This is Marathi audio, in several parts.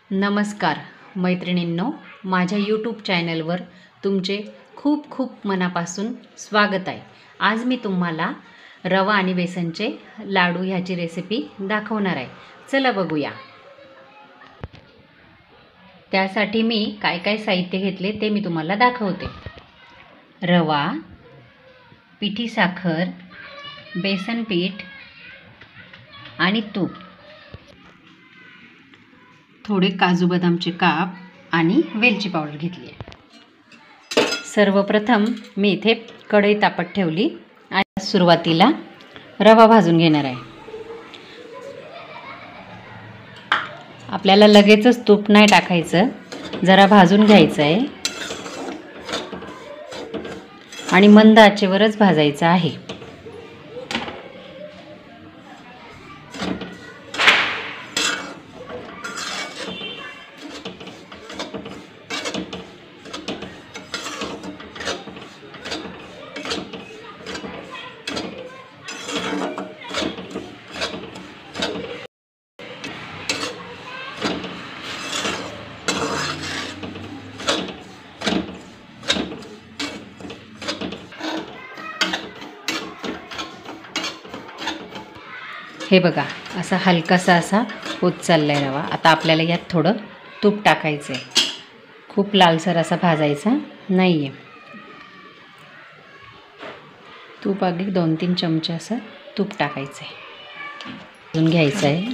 नमस्कार मैत्रिणींनो, माझ्या यूट्यूब चॅनलवर तुमचे खूप खूप मनापासून स्वागत आहे। आज मी तुम्हाला रवा आणि बेसनचे लाडू ह्याची रेसिपी दाखवणार आहे। चला बघूया। त्यासाठी मी काय काय साहित्य घेतले ते मी तुम्हाला दाखवते। रवा, पिठी साखर, बेसन पीठ आणि तूप, थोडे काजू बदामचे काप आणि वेलची पावडर घेतली आहे। सर्वप्रथम मी इथे कढई तापत ठेवली आणि सुरुवातीला रवा भाजून घेणार आहे। आपल्याला लगेचच तूप नाही टाकायचं, जरा भाजून घ्यायचं आहे आणि मंद आचेवरच भाजायचं आहे। हे बघा, असा हलकासा असा होत चाललाय रवा। आता आपल्याला यात थोडं तूप टाकायचं आहे। खूप लालसर असा भाजायचा नाहीये। तूप अगदी 2-3 चमचे असं तूप टाकायचं आहे, भाजून घ्यायचं आहे।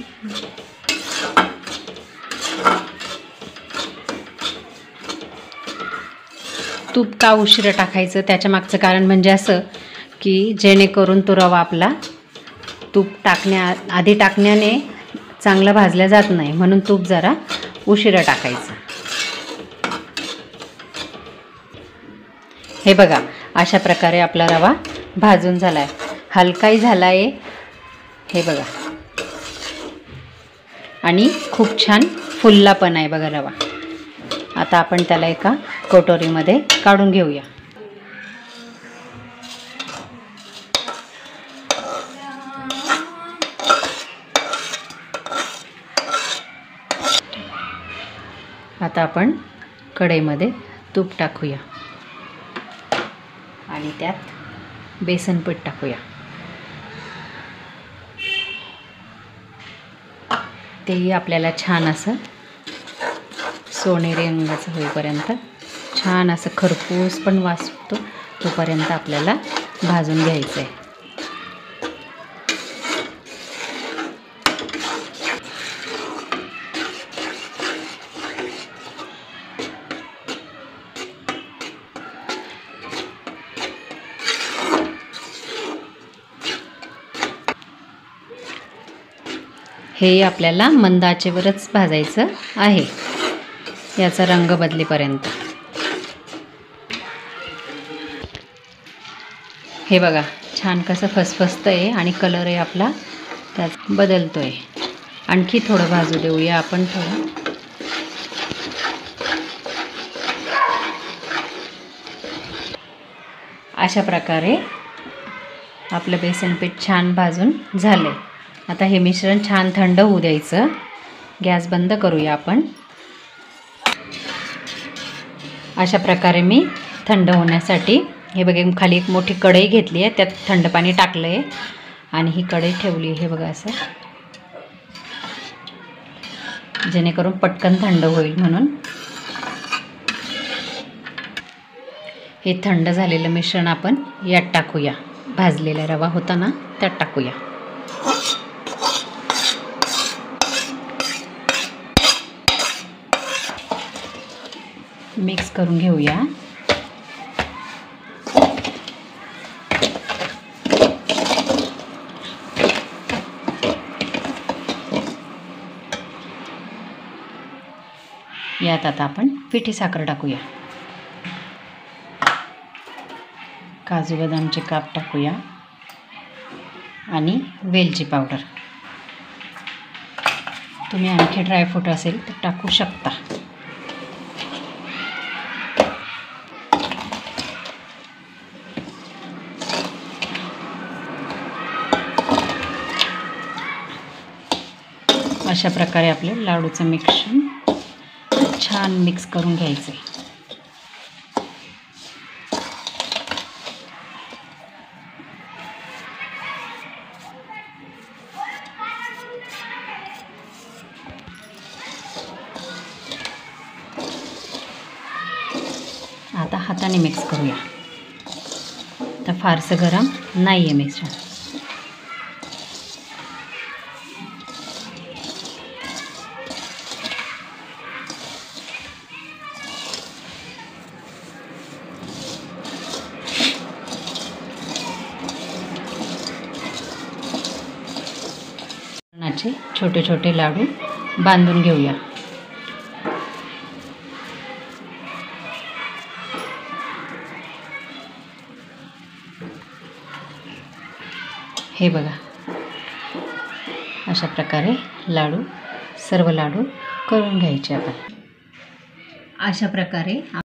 तूप का उशिरा टाकायचं त्याच्या मागचं कारण म्हणजे असं की जेणेकरून तो रवा आपला तूप आधी टाकण्याने चांगला भाजला जात नाही, म्हणून तूप जरा उशिरा टाकायचं। हे बघा, अशा प्रकारे आपला रवा भाजून झालाय, हलकाही झालाय। हे बघा, आणि खूप छान फुलला पण आहे बघा रवा। आता आपण त्याला एका कटोरीमध्ये काढून घेऊया। आता आपण कढईमध्ये तूप टाकूया आणि त्यात बेसन पीठ टाकूया। तेही आपल्याला छान असं सोनेरी रंगाचं होईपर्यंत, छान असं खरपूस पण वास सुटतो तोपर्यंत आपल्याला भाजून घ्यायचं आहे। हे आपल्याला मंद आचेवरच भाजायचं आहे, याचा रंग बदलेपर्यंत। हे बघा, छान कसं फसफसतंय आणि कलरही आपला त्यात बदलतोय। आणखी थोडं भाजू देऊया आपण थोडं। अशा प्रकारे आपलं बेसन पीठ छान भाजून झालंय। आता हे मिश्रण छान थंड होऊ द्यायचं। गॅस बंद करूया आपण। अशा प्रकारे मी थंड होण्यासाठी हे बघा खाली एक मोठी कढई घेतली आहे, त्यात थंड पाणी टाकलं आहे आणि ही कढई ठेवली आहे। हे बघा असं, जेणेकरून पटकन थंड होईल म्हणून। हे थंड झालेलं मिश्रण आपण यात टाकूया। भाजलेला रवा होता ना, त्यात टाकूया। मिक्स करून घेऊया। यात आता आपण पिठी साखर टाकूया, काजू बदामचे काप टाकूया आणि वेलची पावडर। तुम्ही आणखी ड्रायफ्रूट असेल तर टाकू शकता। अशा प्रकारे आपले लाडूचं मिश्रण छान मिक्स करून घ्यायचं आहे. आता हाताने मिक्स करूया. तर फारसं गरम नाही आहे मिश्रण. बेसनाचे छोटे छोटे लाडू बांधून घेऊया. हे बघा, अशा प्रकारे सर्व लाडू करून घ्यायचे आपण. अशा प्रकारे